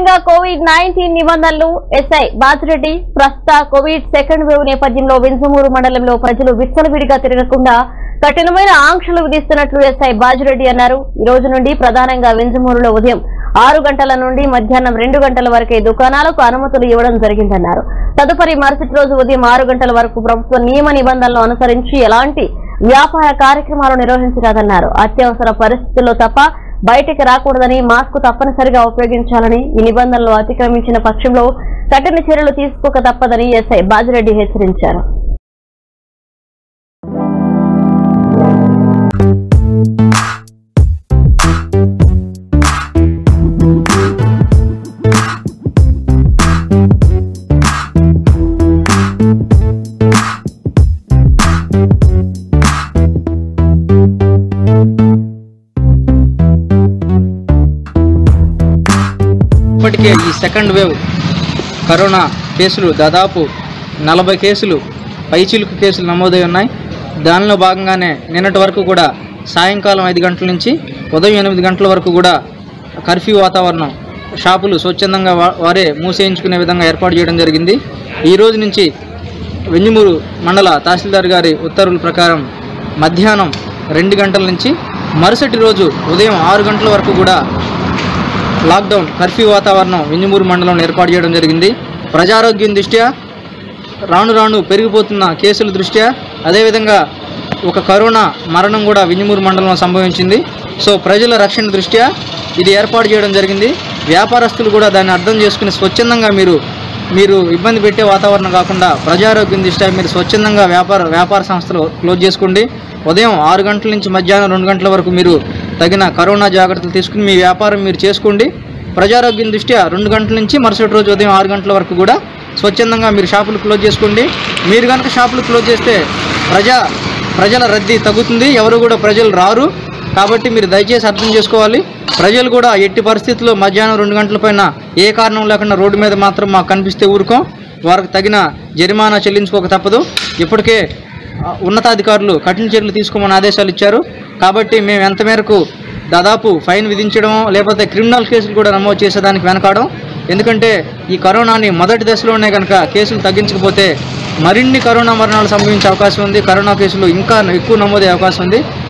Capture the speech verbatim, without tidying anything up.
వ్యాప్తంగా Covid nineteen నిబంధనలు SI Bajireddy ప్రస్తుత కోవిడ్ సెకండ్ వేవ్ నేపథ్యంలో వింజమూరు మండలంలో ప్రజలు విచ్చలవిడిగా తిరగకుండా కఠినమైన ఆంక్షలు విధిస్తున్నట్లు ఎస్ఐ బాజిరెడ్డి అన్నారు. ఈ రోజు నుండి ప్రధానంగా వింజమూరులో ఉదయం ఆరు గంటల నుండి మధ్యాహ్నం రెండు గంటల వరకే దుకాణాలకు అనుమతులు ఇవ్వడం జరిగిందన్నారు. తదుపరి మరుసటి రోజు ఉదయం ఆరు గంటల వరకు ప్రభుత్వ నియమ నిబంధనలు అనుసరించి ఎలాంటి వ్యాపార కార్యక్రమాలు నిర్వహించరాదన్నారు. అత్యవసర పరిస్థితుల్లో తప్ప బయటికి రాకూడదని, మాస్క్ తప్పనిసరిగా ఉపయోగించాలని, ఈ నిబంధనలు అతిక్రమించిన పక్షంలో కఠిన చర్యలు తీసుకోక తప్పదని ఎస్ఐ బాజిరెడ్డి హెచ్చరించారు. ఇప్పటికే ఈ సెకండ్ వేవ్ కరోనా కేసులు దాదాపు నలభై కేసులు పైచిలుకు కేసులు నమోదై ఉన్నాయి. దానిలో భాగంగానే నిన్నటి వరకు కూడా సాయంకాలం ఐదు గంటల నుంచి ఉదయం ఎనిమిది గంటల వరకు కూడా కర్ఫ్యూ వాతావరణం, షాపులు స్వచ్ఛందంగా వారే మూసేయించుకునే విధంగా ఏర్పాటు చేయడం జరిగింది. ఈ రోజు నుంచి వింజమూరు మండల తహసీల్దార్ గారి ఉత్తర్వుల ప్రకారం మధ్యాహ్నం రెండు గంటల నుంచి మరుసటి రోజు ఉదయం ఆరు గంటల వరకు కూడా లాక్డౌన్ కర్ఫ్యూ వాతావరణం వింజమూరు మండలంలో ఏర్పాటు చేయడం జరిగింది. ప్రజారోగ్యం దృష్ట్యా, రాను రాను పెరిగిపోతున్న కేసుల దృష్ట్యా, అదేవిధంగా ఒక కరోనా మరణం కూడా వింజమూరు మండలంలో సంభవించింది. సో ప్రజల రక్షణ దృష్ట్యా ఇది ఏర్పాటు చేయడం జరిగింది. వ్యాపారస్తులు కూడా దాన్ని అర్థం చేసుకుని స్వచ్ఛందంగా మీరు మీరు ఇబ్బంది పెట్టే వాతావరణం కాకుండా ప్రజారోగ్యం దృష్ట్యా మీరు స్వచ్ఛందంగా వ్యాపార వ్యాపార సంస్థలు క్లోజ్ చేసుకోండి. ఉదయం ఆరు గంటల నుంచి మధ్యాహ్నం రెండు గంటల వరకు మీరు తగిన కరోనా జాగ్రత్తలు తీసుకుని మీ వ్యాపారం మీరు చేసుకోండి. ప్రజారోగ్యం దృష్ట్యా రెండు గంటల నుంచి మరుసటి రోజు ఉదయం ఆరు గంటల వరకు కూడా స్వచ్ఛందంగా మీరు షాపులు క్లోజ్ చేసుకోండి. మీరు కనుక షాపులు క్లోజ్ చేస్తే ప్రజా ప్రజల రద్దీ తగ్గుతుంది, ఎవరు కూడా ప్రజలు రారు. కాబట్టి మీరు దయచేసి అర్థం చేసుకోవాలి. ప్రజలు కూడా ఎట్టి పరిస్థితుల్లో మధ్యాహ్నం రెండు గంటల పైన ఏ కారణం లేకుండా రోడ్డు మీద మాత్రం మాకు కనిపిస్తే ఊరుకోం, వారికి తగిన జరిమానా చెల్లించుకోక తప్పదు. ఇప్పటికే ఉన్నతాధికారులు కఠిన చర్యలు తీసుకోమని ఆదేశాలు ఇచ్చారు. కాబట్టి మేము ఎంత మేరకు దాదాపు ఫైన్ విధించడం లేకపోతే క్రిమినల్ కేసులు కూడా నమోదు చేసేదానికి వెనకాడం. ఎందుకంటే ఈ కరోనాని మొదటి దశలోనే కనుక కేసులు తగ్గించకపోతే మరిన్ని కరోనా మరణాలు సంభవించే అవకాశం ఉంది. కరోనా కేసులు ఇంకా ఎక్కువ నమోదయ్యే అవకాశం ఉంది.